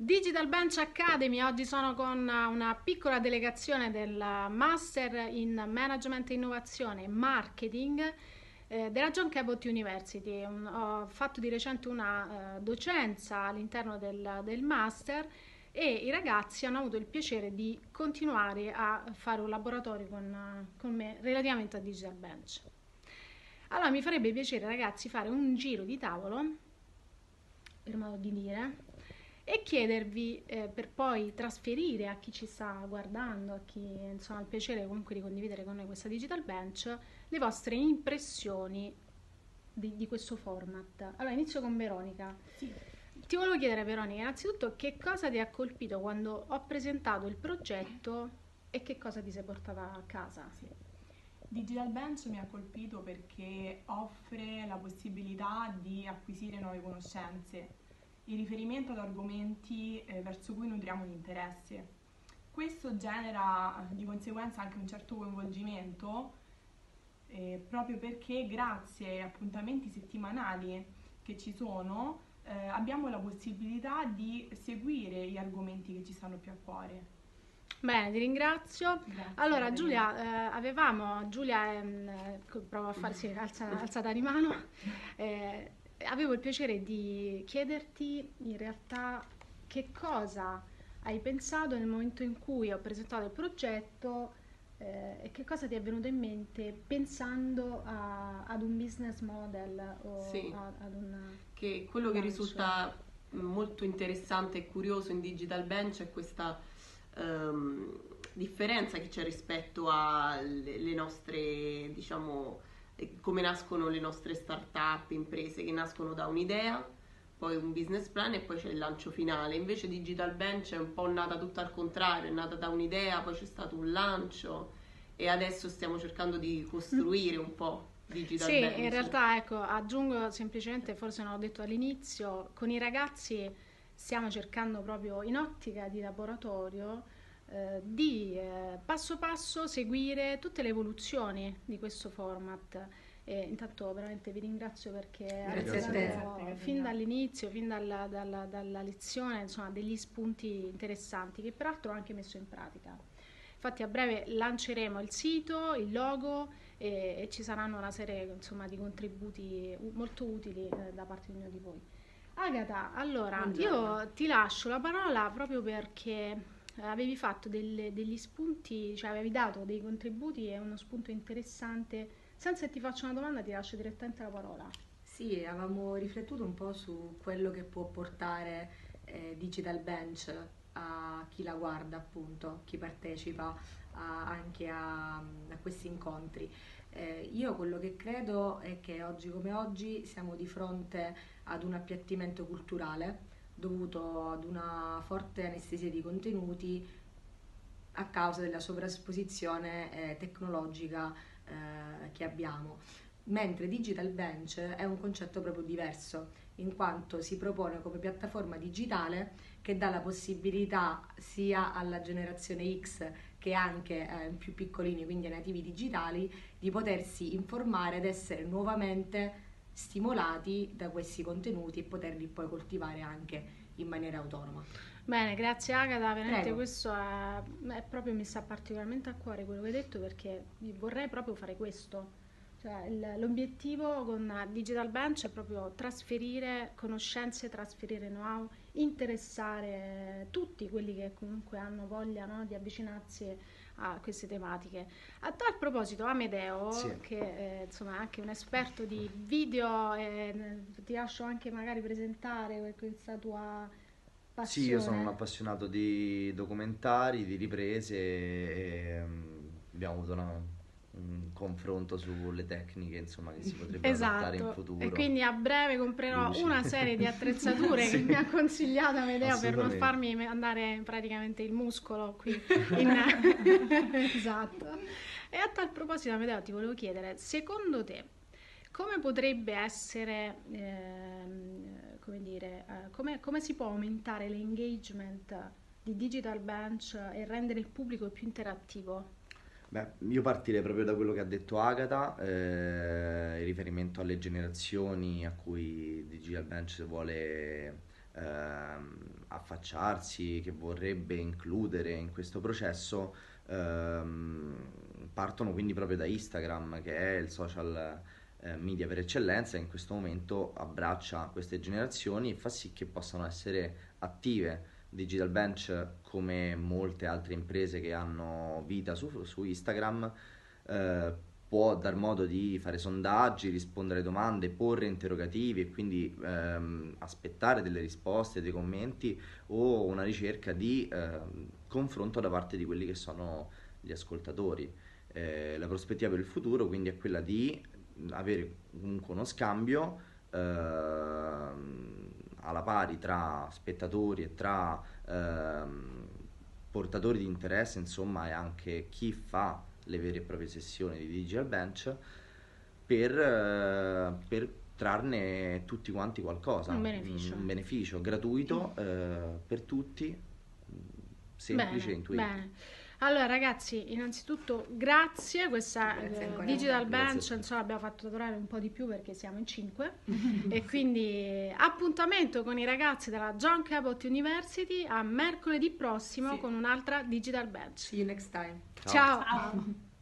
Digital Bench Academy, oggi sono con una piccola delegazione del Master in Management e Innovazione e Marketing della John Cabot University. Ho fatto di recente una docenza all'interno del Master e i ragazzi hanno avuto il piacere di continuare a fare un laboratorio con me relativamente a Digital Bench. Allora mi farebbe piacere, ragazzi, fare un giro di tavolo, per modo di dire, e chiedervi per poi trasferire a chi ci sta guardando, a chi insomma ha il piacere comunque di condividere con noi questa Digital Bench, le vostre impressioni di questo format. Allora inizio con Veronica. Sì. Ti volevo chiedere, Veronica, innanzitutto che cosa ti ha colpito quando ho presentato il progetto e che cosa ti sei portata a casa? Sì. Digital Bench mi ha colpito perché offre la possibilità di acquisire nuove conoscenze in riferimento ad argomenti verso cui nutriamo un interesse. Questo genera di conseguenza anche un certo coinvolgimento proprio perché grazie ai appuntamenti settimanali che ci sono abbiamo la possibilità di seguire gli argomenti che ci stanno più a cuore. Bene, ti ringrazio. Grazie, Allora, Caterina. Giulia provo a farsi alzata di mano. Avevo il piacere di chiederti in realtà che cosa hai pensato nel momento in cui ho presentato il progetto e che cosa ti è venuto in mente pensando ad un business model o Sì, ad un che quello che lancio. risulta molto interessante e curioso in Digital Bench è questa differenza che c'è rispetto alle nostre, diciamo, come nascono le nostre start-up, imprese che nascono da un'idea, poi un business plan e poi c'è il lancio finale. Invece Digital Bench è un po' nata tutta al contrario, è nata da un'idea, poi c'è stato un lancio e adesso stiamo cercando di costruire un po' Digital Sì, in Bench. realtà ecco, aggiungo semplicemente, forse non l'ho detto all'inizio, con i ragazzi stiamo cercando proprio in ottica di laboratorio di passo passo seguire tutte le evoluzioni di questo format. E intanto veramente vi ringrazio perché avete Grazie a dato te. Grazie a te, fin Caterina. dall'inizio, fin dalla lezione, insomma, degli spunti interessanti che peraltro ho anche messo in pratica. Infatti a breve lanceremo il sito, il logo e ci saranno una serie insomma, di contributi molto utili da parte di ognuno di voi. Agata, allora Buongiorno. io ti lascio la parola proprio perché avevi fatto degli spunti, cioè avevi dato dei contributi e uno spunto interessante. Senza che ti faccia una domanda, ti lascio direttamente la parola. Sì, avevamo riflettuto un po' su quello che può portare Digital Bench a chi la guarda, appunto, chi partecipa anche a questi incontri. Io quello che credo è che oggi come oggi siamo di fronte ad un appiattimento culturale dovuto ad una forte anestesia di contenuti a causa della sovrasposizione tecnologica che abbiamo. Mentre Digital Bench è un concetto proprio diverso, in quanto si propone come piattaforma digitale che dà la possibilità sia alla generazione X che anche più piccolini, quindi ai nativi digitali, di potersi informare ed essere nuovamente stimolati da questi contenuti e poterli poi coltivare anche in maniera autonoma. Bene, grazie Agata, veramente Prego. questo è proprio mi sta particolarmente a cuore quello che hai detto perché vorrei proprio fare questo. Cioè, l'obiettivo con Digital Bench è proprio trasferire conoscenze, trasferire know-how, interessare tutti quelli che comunque hanno voglia, no, di avvicinarsi a queste tematiche. A tal proposito, Amedeo, Sì. che insomma è anche un esperto di video, ti lascio anche magari presentare questa tua Sì, io sono un passione. appassionato di documentari, di riprese e abbiamo avuto un confronto sulle tecniche, insomma, che si potrebbero adattare in Esatto, e futuro. quindi a breve comprerò Luci. una serie di attrezzature che Sì, mi ha consigliato Amedeo per non assolutamente. farmi andare praticamente il muscolo qui in... Esatto. E a tal proposito, Amedeo, ti volevo chiedere, secondo te, come potrebbe essere, come dire, come si può aumentare l'engagement di Digital Bench e rendere il pubblico più interattivo? Beh, io partirei proprio da quello che ha detto Agata, in riferimento alle generazioni a cui Digital Bench vuole affacciarsi, che vorrebbe includere in questo processo, partono quindi proprio da Instagram, che è il social media per eccellenza, e in questo momento abbraccia queste generazioni e fa sì che possano essere attive. Digital Bench, come molte altre imprese che hanno vita su Instagram, può dar modo di fare sondaggi, rispondere a domande, porre interrogativi e quindi aspettare delle risposte, dei commenti o una ricerca di confronto da parte di quelli che sono gli ascoltatori. La prospettiva per il futuro quindi è quella di avere comunque uno scambio alla pari tra spettatori e tra portatori di interesse, insomma, e anche chi fa le vere e proprie sessioni di Digital Bench per trarne tutti quanti qualcosa, un beneficio gratuito per tutti, semplice e intuitivo. Bene. Allora ragazzi, innanzitutto grazie, questa Digital Bench, insomma, abbiamo fatto lavorare un po' di più perché siamo in 5 e quindi appuntamento con i ragazzi della John Cabot University a mercoledì prossimo con un'altra Digital Bench. See you next time. Ciao.